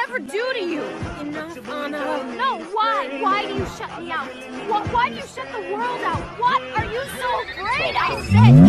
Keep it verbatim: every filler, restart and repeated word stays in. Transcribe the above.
ever do to you? Enough, Anna. No, why? Why do you shut me out? Why, why do you shut the world out? What are you so afraid? I said